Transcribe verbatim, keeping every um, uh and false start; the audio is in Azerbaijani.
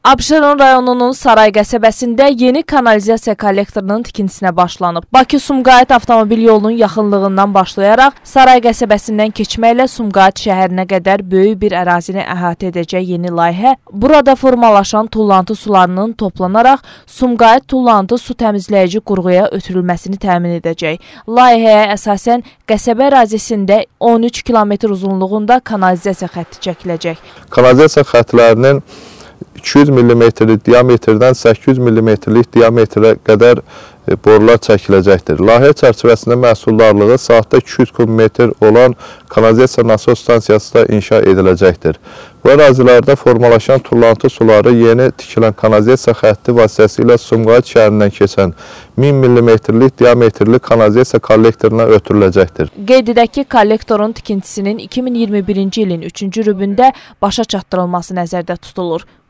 Abşeron rayonunun Saray qəsəbəsində yeni kanalizasiya kollektorunun tikintisinə başlanıb. Bakı-Sumqayıt avtomobil yolunun yaxınlığından başlayaraq Saray qəsəbəsindən keçməklə Sumqayıt şəhərinə qədər böyük bir ərazini əhatə edəcək yeni layihə, burada formalaşan tullantı sularının toplanaraq Sumqayıt tullantı su təmizləyici qurğuya ötürülməsini təmin edəcək. Layihəyə əsasən qəsəbə ərazisində on üç kilometr uzunluğunda kanalizasiya xətti çəkiləcək. Kanalizasiya xəttlərinin iki yüz millimetrlik diametrdən səkkiz yüz millimetrlik diametrə qədər borular çəkiləcəkdir. Layihə çərçivəsində məhsuldarlığı saatda iki yüz kubmetr olan kanalizasiya nasos stansiyası da inşa ediləcəkdir. Bu ərazilərdə formalaşan tullantı suları yeni tikilən kanalizasiya xətti vasitəsilə Sumqayıt şəhərindən keçən min millimetrlik diametrli kanalizasiya kollektoruna ötürüləcəkdir. Qeyd edək ki, kollektorun tikintisinin iki min iyirmi birinci ilin üçüncü rübündə başa çatdırılması nəzərdə tutulur.